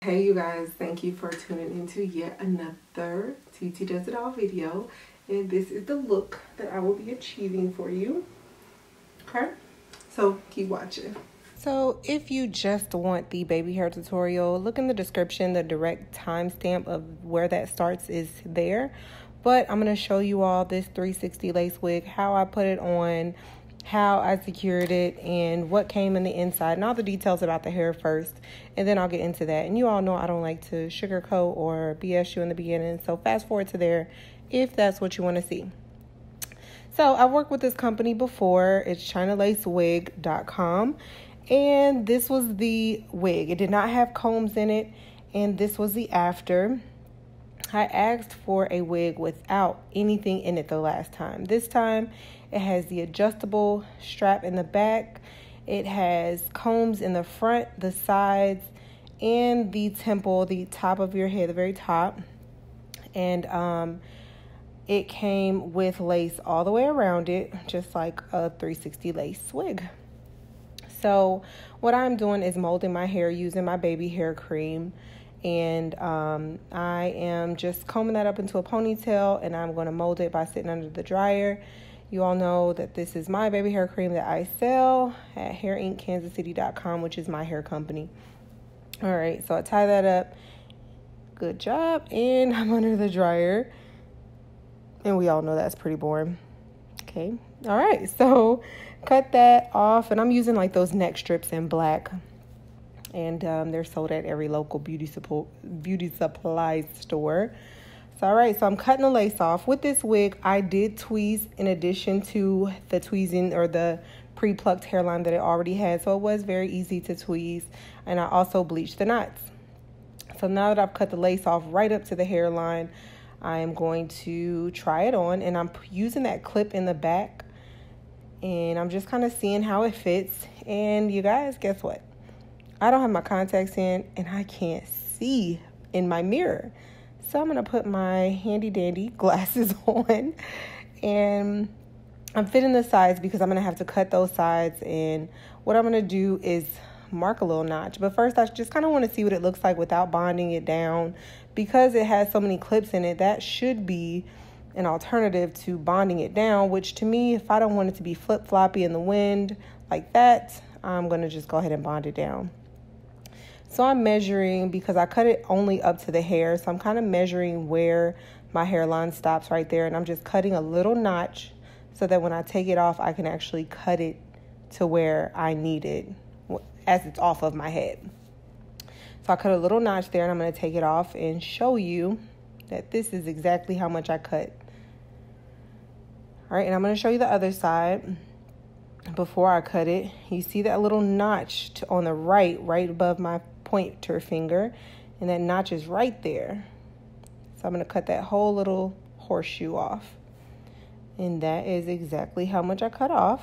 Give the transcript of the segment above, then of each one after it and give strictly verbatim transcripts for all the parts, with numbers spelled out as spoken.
Hey you guys, thank you for tuning into yet another T T Does It All video, and this is the look that I will be achieving for you. Okay, so keep watching. So if you just want the baby hair tutorial, look in the description. The direct timestamp of where that starts is there, but I'm going to show you all this three sixty lace wig, how I put it on, how I secured it, and what came in the inside, and all the details about the hair first, and then I'll get into that. And you all know I don't like to sugarcoat or B S you in the beginning, so fast forward to there if that's what you want to see. So I've worked with this company before. It's china lace wig dot com, and this was the wig. It did not have combs in it, and this was the after. I asked for a wig without anything in it the last time. This time, it has the adjustable strap in the back. It has combs in the front, the sides, and the temple, the top of your head, the very top. And um, it came with lace all the way around it, just like a three sixty lace wig. So what I'm doing is molding my hair using my baby hair cream. And um, I am just combing that up into a ponytail, and I'm going to mold it by sitting under the dryer. You all know that this is my baby hair cream that I sell at hair inc kansas city dot com, which is my hair company. All right, so I tie that up. Good job. And I'm under the dryer. And we all know that's pretty boring. Okay. All right, so cut that off. And I'm using like those neck strips in black. And um, they're sold at every local beauty supply, beauty supply store. So, all right, so I'm cutting the lace off. With this wig, I did tweeze in addition to the tweezing or the pre-plucked hairline that it already had. So it was very easy to tweeze. And I also bleached the knots. So now that I've cut the lace off right up to the hairline, I am going to try it on. And I'm using that clip in the back. And I'm just kind of seeing how it fits. And you guys, guess what? I don't have my contacts in, and I can't see in my mirror. So I'm going to put my handy dandy glasses on, and I'm fitting the sides because I'm going to have to cut those sides. And what I'm going to do is mark a little notch. But first, I just kind of want to see what it looks like without bonding it down. Because it has so many clips in it, that should be an alternative to bonding it down, which to me, if I don't want it to be flip-floppy in the wind like that, I'm going to just go ahead and bond it down. So I'm measuring because I cut it only up to the hair. So I'm kind of measuring where my hairline stops right there. And I'm just cutting a little notch so that when I take it off, I can actually cut it to where I need it as it's off of my head. So I cut a little notch there, and I'm going to take it off and show you that this is exactly how much I cut. All right, and I'm going to show you the other side. Before I cut it, you see that little notch to, on the right, right above my pointer finger, and that notch is right there. So I'm going to cut that whole little horseshoe off, and that is exactly how much I cut off.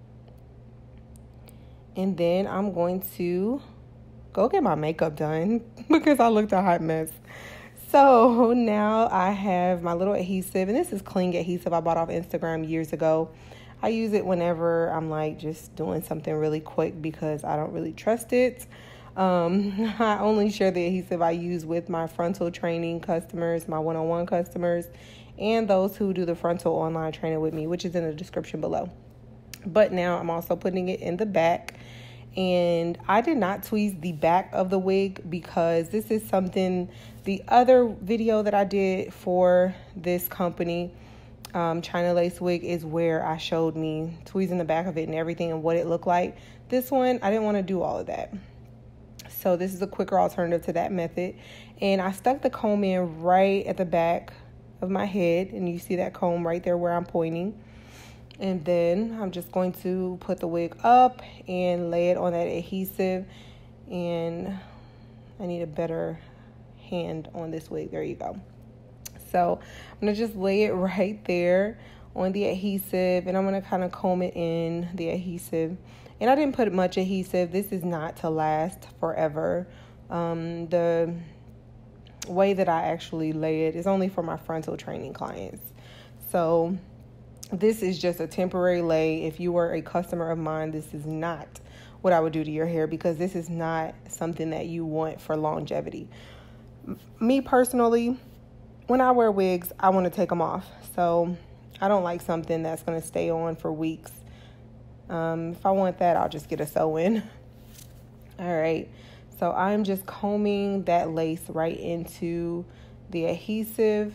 And then I'm going to go get my makeup done because I looked a hot mess. So now I have my little adhesive, and this is Cling adhesive I bought off Instagram years ago. I use it whenever I'm like just doing something really quick because I don't really trust it. Um, I only share the adhesive I use with my frontal training customers, my one-on-one customers, and those who do the frontal online training with me, which is in the description below. But now I'm also putting it in the back. And I did not tweeze the back of the wig because this is something, the other video that I did for this company, Um, China Lace Wig, is where I showed me tweezing the back of it and everything and what it looked like. This one, I didn't want to do all of that. So this is a quicker alternative to that method. And I stuck the comb in right at the back of my head. And you see that comb right there where I'm pointing. And then I'm just going to put the wig up and lay it on that adhesive. And I need a better hand on this wig. There you go. So I'm going to just lay it right there on the adhesive, and I'm going to kind of comb it in the adhesive. And I didn't put much adhesive. This is not to last forever. Um, the way that I actually lay it is only for my frontal training clients. So this is just a temporary lay. If you were a customer of mine, this is not what I would do to your hair, because this is not something that you want for longevity. Me personally, when I wear wigs, I want to take them off. So I don't like something that's going to stay on for weeks. Um, if I want that, I'll just get a sew-in. All right. So I'm just combing that lace right into the adhesive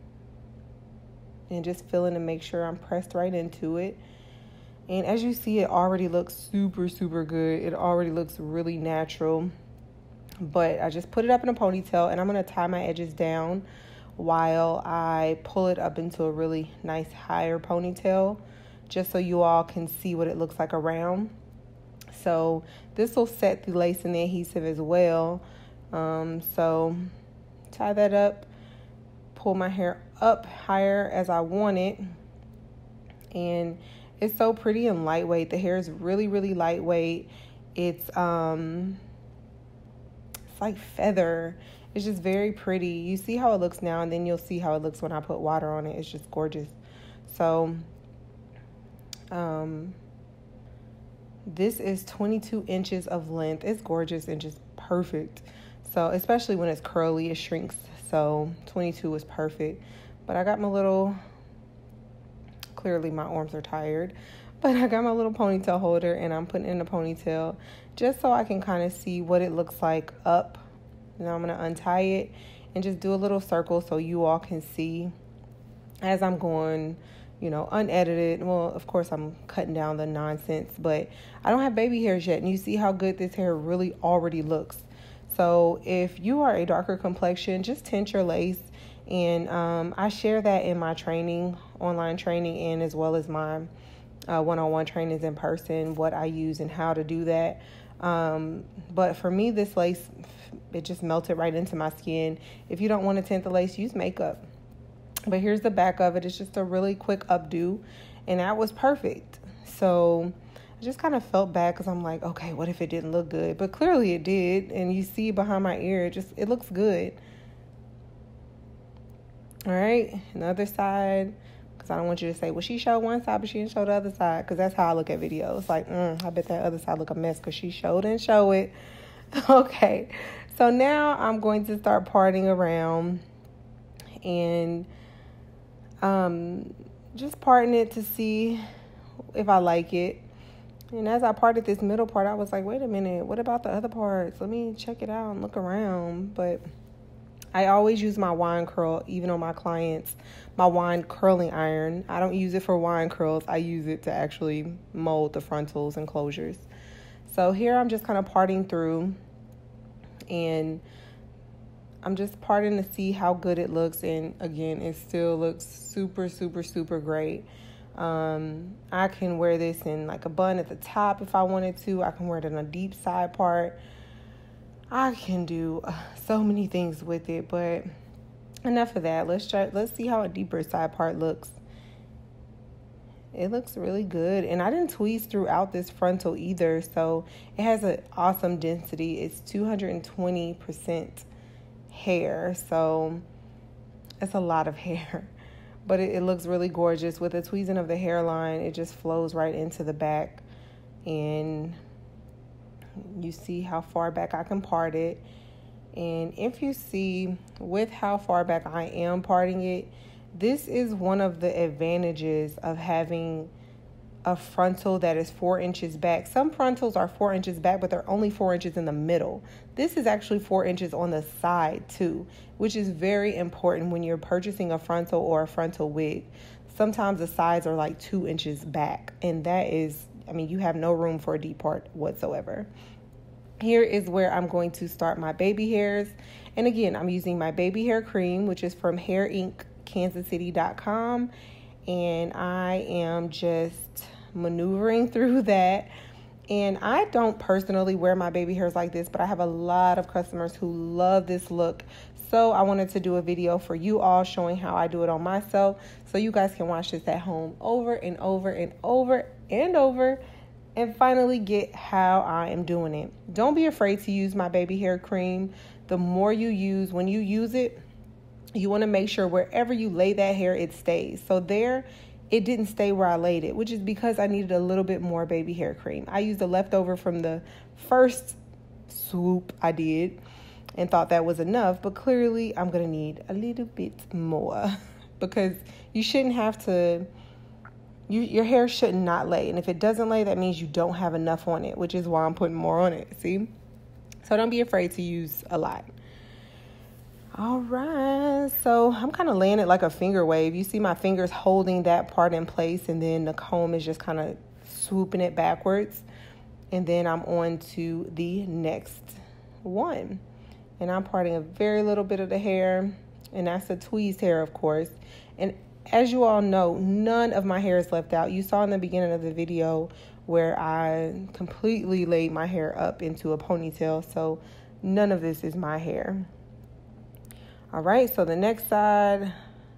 and just feeling to make sure I'm pressed right into it. And as you see, it already looks super, super good. It already looks really natural. But I just put it up in a ponytail, and I'm going to tie my edges down while I pull it up into a really nice higher ponytail, just so you all can see what it looks like around. So this will set the lace and the adhesive as well. Um, so tie that up, pull my hair up higher as I want it. And it's so pretty and lightweight. The hair is really, really lightweight. It's, um, it's like feather. It's just very pretty. You see how it looks now, and then you'll see how it looks when I put water on it. It's just gorgeous. So, um... this is twenty-two inches of length. It's gorgeous and just perfect. So especially when it's curly, it shrinks. So twenty-two is perfect. But I got my little, clearly my arms are tired, but I got my little ponytail holder, and I'm putting in a ponytail just so I can kind of see what it looks like up. Now I'm going to untie it and just do a little circle so you all can see as I'm going, you know, unedited. Well, of course, I'm cutting down the nonsense, but I don't have baby hairs yet. And you see how good this hair really already looks. So if you are a darker complexion, just tint your lace. And um, I share that in my training, online training, and as well as my uh, one-on-one trainings in person, what I use and how to do that. Um, but for me, this lace, it just melted right into my skin. If you don't want to tint the lace, use makeup. But here's the back of it. It's just a really quick updo, and that was perfect. So I just kind of felt bad because I'm like, okay, what if it didn't look good? But clearly it did, and you see behind my ear, it just it looks good. All right, and the other side, because I don't want you to say, well, she showed one side, but she didn't show the other side, because that's how I look at videos. Like, mm, I bet that other side look a mess because she showed and show it. Okay, so now I'm going to start parting around and um, just parting it to see if I like it. And as I parted this middle part, I was like, wait a minute, what about the other parts? Let me check it out and look around. But I always use my wine curl, even on my clients, my wine curling iron. I don't use it for wine curls. I use it to actually mold the frontals and closures. So here I'm just kind of parting through, and I'm just parting to see how good it looks. And again, it still looks super, super, super great. Um, I can wear this in like a bun at the top if I wanted to. I can wear it in a deep side part. I can do uh, so many things with it, but enough of that. Let's try. Let's see how a deeper side part looks. It looks really good, and I didn't tweeze throughout this frontal either, so it has an awesome density. It's two hundred twenty percent hair, so it's a lot of hair, but it, it looks really gorgeous. With the tweezing of the hairline, it just flows right into the back, and you see how far back I can part it. And if you see with how far back I am parting it, this is one of the advantages of having a frontal that is four inches back. Some frontals are four inches back, but they're only four inches in the middle. This is actually four inches on the side too, which is very important when you're purchasing a frontal or a frontal wig. Sometimes the sides are like two inches back, and that is, I mean, you have no room for a deep part whatsoever. Here is where I'm going to start my baby hairs. And again, I'm using my baby hair cream, which is from hair inc kansas city dot com. And I am just maneuvering through that. And I don't personally wear my baby hairs like this, but I have a lot of customers who love this look. So I wanted to do a video for you all showing how I do it on myself, so you guys can watch this at home over and over and over and over and finally get how I am doing it. Don't be afraid to use my baby hair cream. The more you use, when you use it, you want to make sure wherever you lay that hair, it stays. So there it didn't stay where I laid it, which is because I needed a little bit more baby hair cream. I used the leftover from the first swoop I did and thought that was enough, but clearly I'm going to need a little bit more because you shouldn't have to, you, your hair should not lay. And if it doesn't lay, that means you don't have enough on it, which is why I'm putting more on it. See? So don't be afraid to use a lot. All right, so I'm kind of laying it like a finger wave. You see my fingers holding that part in place, and then the comb is just kind of swooping it backwards. And then I'm on to the next one. And I'm parting a very little bit of the hair, and that's the tweezed hair, of course. And as you all know, none of my hair is left out. You saw in the beginning of the video where I completely laid my hair up into a ponytail, so none of this is my hair. All right, so the next side,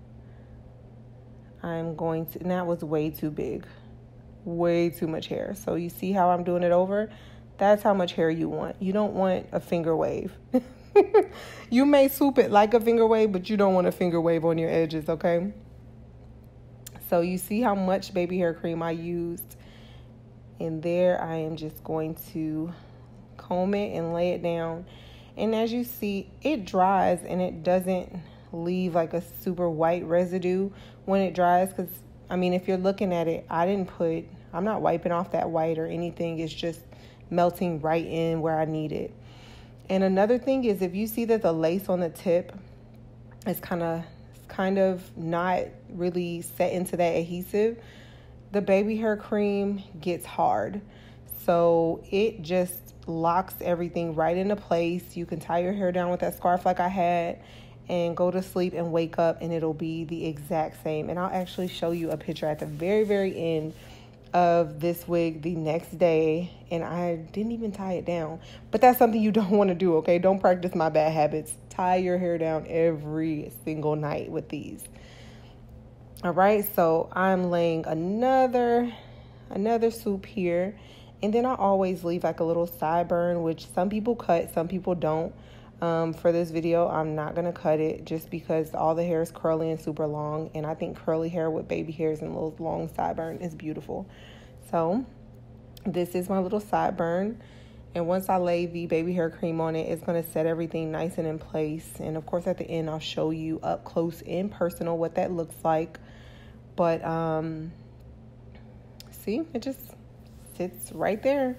I'm going to, and that was way too big, way too much hair. So you see how I'm doing it over? That's how much hair you want. You don't want a finger wave. You may swoop it like a finger wave, but you don't want a finger wave on your edges, okay? So you see how much baby hair cream I used. And there I am just going to comb it and lay it down. And as you see, it dries and it doesn't leave like a super white residue when it dries. Because, I mean, if you're looking at it, I didn't put, I'm not wiping off that white or anything. It's just melting right in where I need it. And another thing is, if you see that the lace on the tip is kind of, kind of not really set into that adhesive, the baby hair cream gets hard. So it just locks everything right into place. You can tie your hair down with that scarf like I had and go to sleep and wake up and it'll be the exact same. And I'll actually show you a picture at the very, very end of this wig the next day. And I didn't even tie it down. But that's something you don't want to do, okay? Don't practice my bad habits. Tie your hair down every single night with these. All right, so I'm laying another, another swoop here. And then I always leave like a little sideburn, which some people cut, some people don't. Um, for this video, I'm not going to cut it just because all the hair is curly and super long. And I think curly hair with baby hairs and little long sideburn is beautiful. So this is my little sideburn. And once I lay the baby hair cream on it, it's going to set everything nice and in place. And of course, at the end, I'll show you up close and personal what that looks like. But um, see, it just sits right there.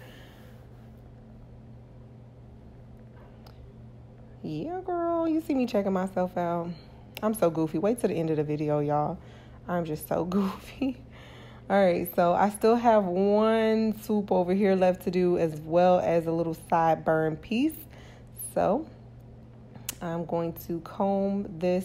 Yeah, girl, you see me checking myself out. I'm so goofy. Wait till the end of the video, y'all. I'm just so goofy. All right, so I still have one swoop over here left to do, as well as a little sideburn piece. So I'm going to comb this,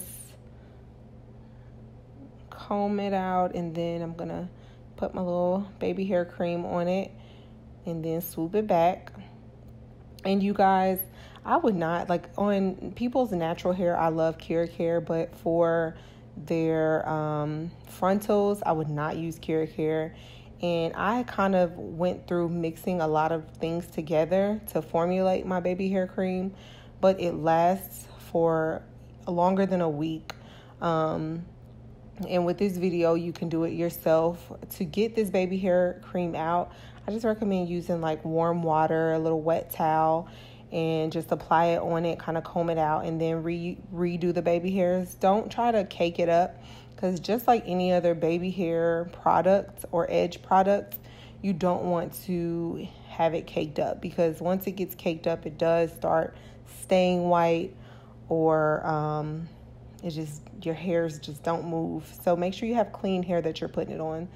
comb it out, and then I'm gonna put my little baby hair cream on it and then swoop it back. And you guys, I would not, like on people's natural hair, I love Keurig hair, but for their um, frontals, I would not use Keurig hair. And I kind of went through mixing a lot of things together to formulate my baby hair cream, but it lasts for longer than a week. Um, and with this video, you can do it yourself. To get this baby hair cream out, I just recommend using like warm water, a little wet towel, and just apply it on it, kind of comb it out, and then re redo the baby hairs. Don't try to cake it up, because just like any other baby hair product or edge product, you don't want to have it caked up, because once it gets caked up, it does start staying white, or um, it just, your hairs just don't move. So make sure you have clean hair that you're putting it on.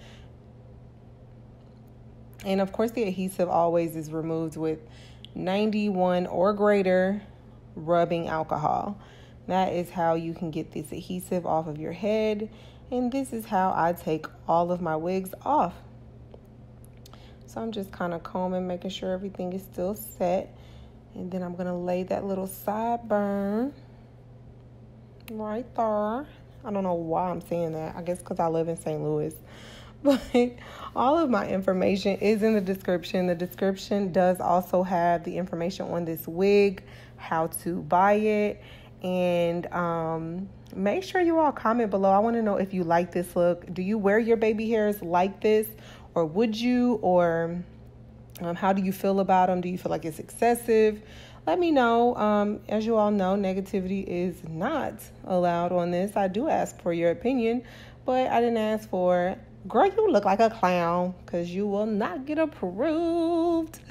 And of course, the adhesive always is removed with ninety-one or greater rubbing alcohol. That is how you can get this adhesive off of your head. And this is how I take all of my wigs off. So I'm just kind of combing, making sure everything is still set. And then I'm going to lay that little sideburn right there. I don't know why I'm saying that. I guess because I live in Saint Louis. But all of my information is in the description. The description does also have the information on this wig, how to buy it, And um, make sure you all comment below. I want to know if you like this look. Do you wear your baby hairs like this, or would you? Or um, how do you feel about them? Do you feel like it's excessive? Let me know. Um, as you all know, negativity is not allowed on this. I do ask for your opinion, but I didn't ask for, girl, you look like a clown, because you will not get approved.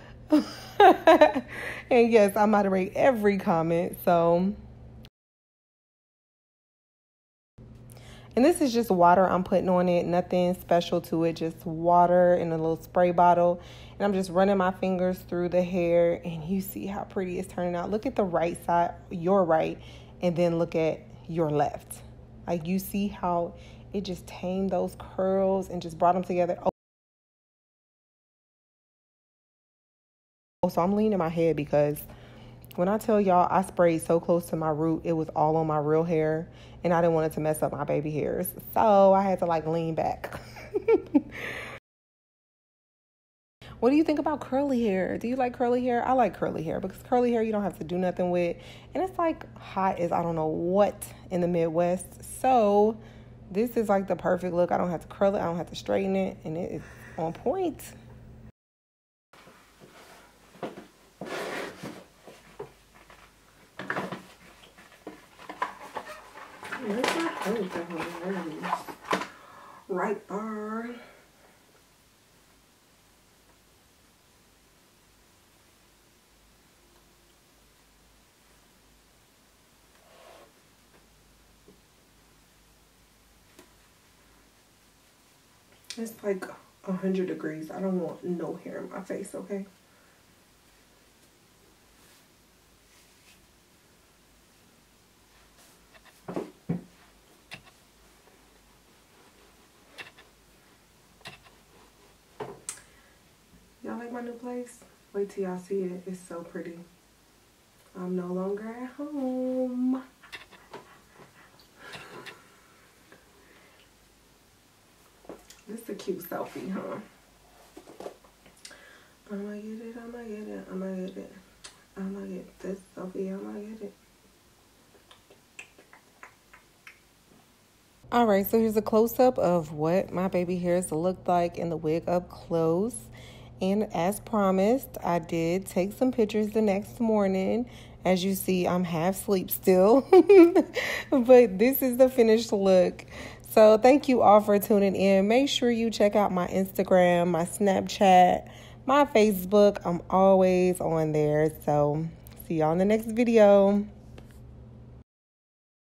And yes, I moderate every comment. So, and this is just water I'm putting on it. Nothing special to it. Just water in a little spray bottle. And I'm just running my fingers through the hair. And you see how pretty it's turning out. Look at the right side, your right. And then look at your left. Like, you see how it just tamed those curls and just brought them together. Oh, so I'm leaning my head because when I tell y'all I sprayed so close to my root, it was all on my real hair. And I didn't want it to mess up my baby hairs. So I had to like lean back. What do you think about curly hair? Do you like curly hair? I like curly hair because curly hair you don't have to do nothing with. And it's like hot as I don't know what in the Midwest. So this is like the perfect look. I don't have to curl it. I don't have to straighten it. And it is on point. Where's my hose? Right there. It's like a hundred degrees. I don't want no hair in my face, okay? Y'all like my new place? Wait till y'all see it. It's so pretty. I'm no longer at home. This is a cute selfie, huh? I'ma get it, I'ma get it, I'ma get it. I'ma get this selfie, I'ma get it. Alright, so here's a close-up of what my baby hairs looked like in the wig up close. And as promised, I did take some pictures the next morning. As you see, I'm half asleep still. But this is the finished look. So thank you all for tuning in. Make sure you check out my Instagram, my Snapchat, my Facebook. I'm always on there. So see y'all in the next video.